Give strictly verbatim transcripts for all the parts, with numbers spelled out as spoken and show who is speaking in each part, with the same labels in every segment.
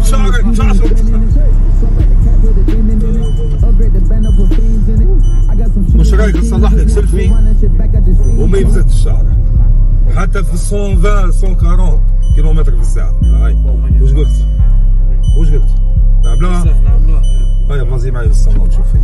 Speaker 1: شعرك شعرك مش رايك نصلح لك سيلفي وما يفزتش الشعر حتى في مية وعشرين مية وأربعين كيلومتر في الساعة. هاي واش قلت؟ واش قلت؟ نعملوها؟
Speaker 2: نعملوها.
Speaker 1: هيا فازي معي للصالون شوفي.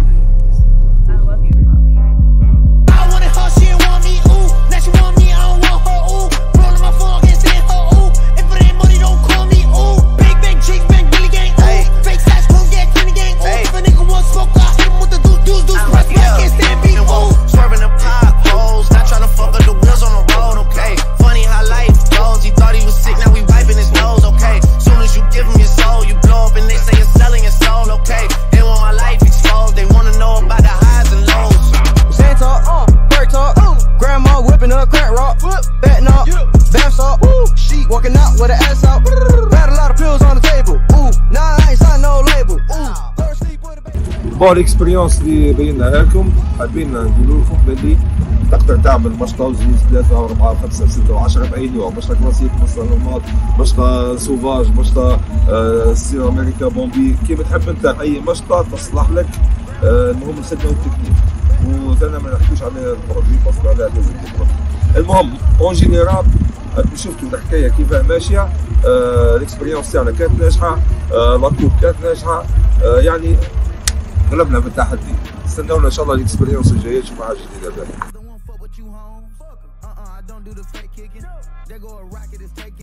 Speaker 3: Walking out with an ass out. Got a lot of pills on the table. Ooh, nah, I ain't signed no label. Ooh.
Speaker 1: بون الاكسبيريونس اللي بيناها لكم حابين نقولوا لكم باللي تقدر تعمل مشطه وزوج ثلاثه واربعه وخمسه وسته وعشره باي نوع، مشطه كلاسيك، مشطه نورمال، مشطه سوفاج، مشطه ستيل امريكا بومبي، كيما تحب انت اي مشطه تصلح لك. المهم الخدمه والتكنيك، وثاني ما نحكيوش على البرودوي باسكو هذا لازم البرودوي. المهم اون جينيرال راكم شفتوا الحكايه كيفاه ماشيه. آه الاكسبيريونس تاعنا كانت ناجحه، آه لاكوب كانت ناجحه، آه يعني غلبنا بالتحدي. استناونا ان شاء الله الاكسبيريونس الجايه تشوفوا حاجه جديده.